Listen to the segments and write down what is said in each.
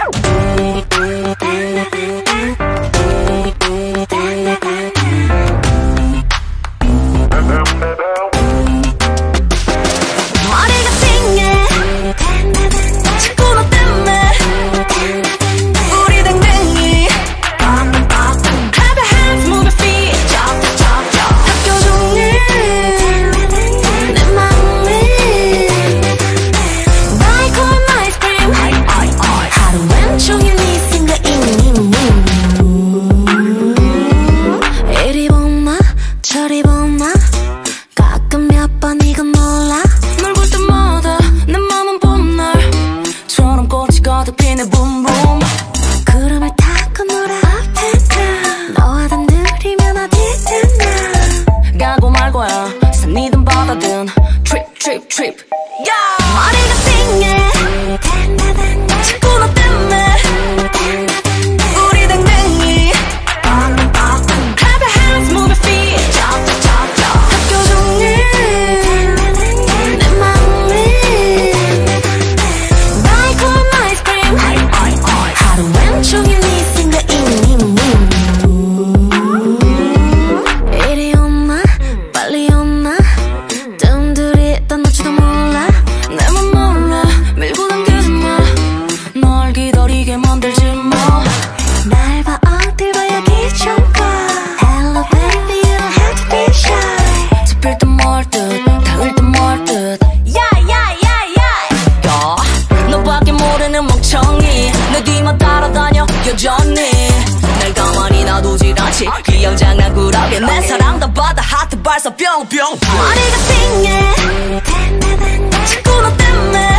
그냥 장난꾸러기 내 사랑 다 받아 하트 발사 뿅뿅 머리가 띵해 자꾸 너 때문에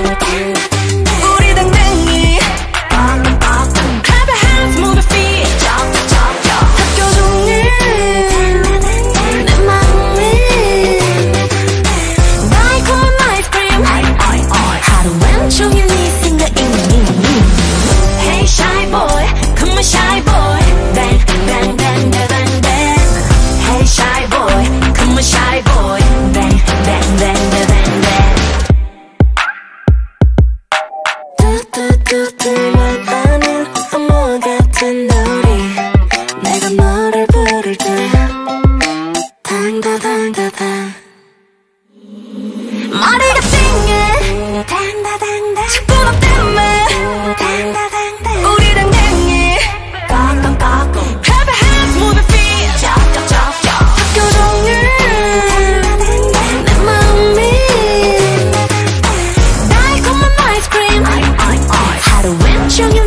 우리 댕댕이 Clap your hands, move your feet 학교 종일 내 마음이 Like one ice cream 하루 왼쪽에 네 생각이 Hey shy boy, come on shy boy Bang, bang, bang, bang, bang Hey shy boy, come on shy boy Bang, bang, bang, bang, bang 뚜뚜뚜뚜만 아는 암호 같은 노래 내가 너를 부를 때 당다당다당 머리가 띵해 당다당다 자꾸 너 때문에 당다당다 우리 댕댕이 깡깡깡깡 Clap your hands, move your feet 짝짝짝짝 학교 종일 내 마음이 달콤한 아이스크림 하루 왼쪽에